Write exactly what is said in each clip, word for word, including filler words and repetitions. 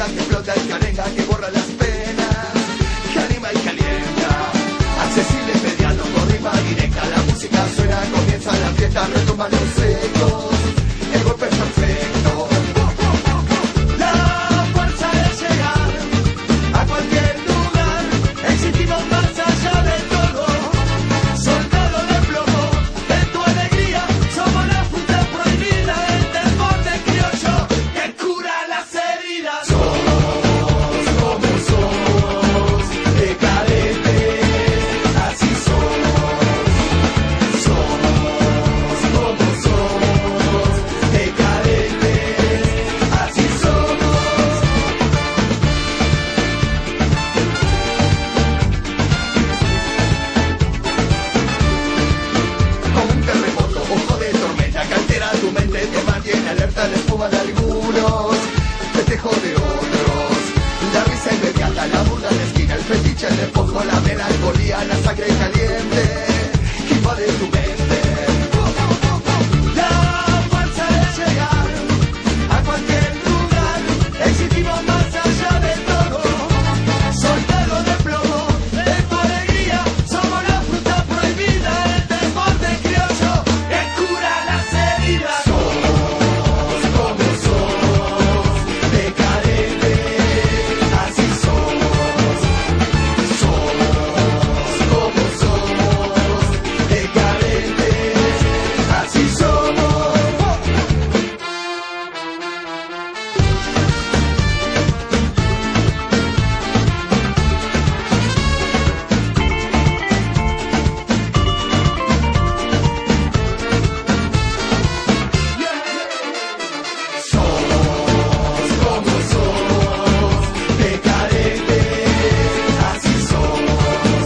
brisa que flota el carenga que borra las penas, que anima y calienta, accesible, mediano, con rima directa. La música suena, comienza la fiesta, retoma los ecos, el golpe es perfecto. La fuerza de llegar a cualquier lugar, existimos más allá de todo, soldado de plomo, en tu alegría somos la fruta prohibida, el temor de criollo que cura las heridas. Somos como somos, decadentes, así somos. Somos como somos, decadentes, así somos. Como un terremoto, ojo de tormenta que altera tu mente, te mantiene alerta la espuma de algunos, festejo de otros, la risa inmediata, la burla en la esquina, el fetiche, el despojo, la melancolía, la sangre caliente que invade tu mente. La fuerza de llegar a cualquier lugar, existimos más allá de todo, soldado de plomo, de tu alegría somos la fruta prohibida, el temor de criollo que cura las heridas. Somos como somos, decadentes, así somos. Somos como somos, decadentes, así somos. Somos como somos, decadentes, así somos.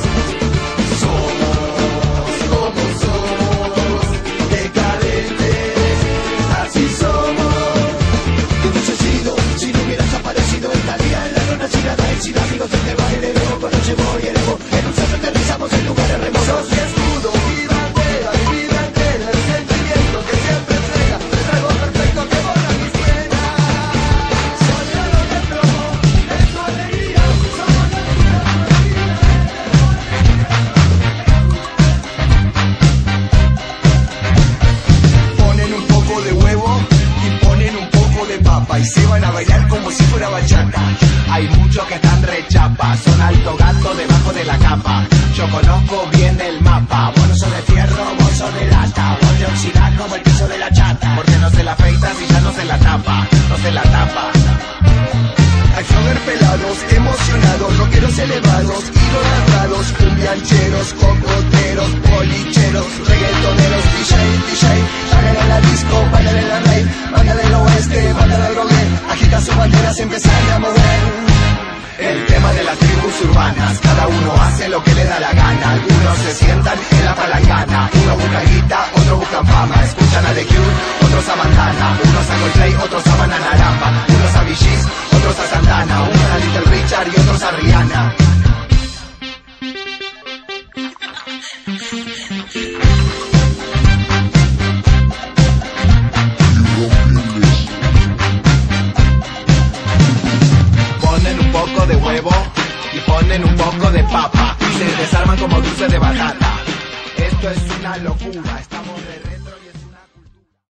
Somos como somos, decadentes, así somos. ¿Qué hubiese sido si no hubieras aparecido? Estaría en la luna china de éxito, amigos del baile, luego cuando llevo y elevo, en un salto aterrizamos en lugares remotos. Mi escudo, mi bandera, mi vida entera, el sentimiento que siempre frena, traigo perfecto que borra mis penas. Soldado de plomo, en tu alegría, somos la vida prohibida. Ponen un poco de huevo y ponen un poco de papa y se van a bailar como si fuera bachata. Hay muchos que están rechapa, son alto gato debajo de la capa. Yo conozco bien el mapa, vos no sos de fierro, vos sos de lata, vos de oxidar como el piso de la chata. Porque no se la afeitas y ya no se la tapa, no se la tapa. Hay flogger pelados, emocionados, rockeros elevados, idolatrados, cumbiancheros, cocoteros, policheros, reggaetoneros, D J, D J, bailan en la disco, bailan en la rave, banda del oeste, banda del rogue, agita sus banderas, empiezan a mover. El tema de las tribus urbanas, cada uno hace lo que le da la gana. Algunos se sientan en la palangana, uno busca guita, otros buscan fama. Escuchan a The Cure, otros a Bandana, unos a Coldplay, otros a Bananaramba, unos a Bee Gees, otros a Santana, unos a Little Richard y otros a Rihanna. Ponen un poco de huevo y ponen un poco de papa y se desarman como dulce de batata. Esto es una locura, estamos de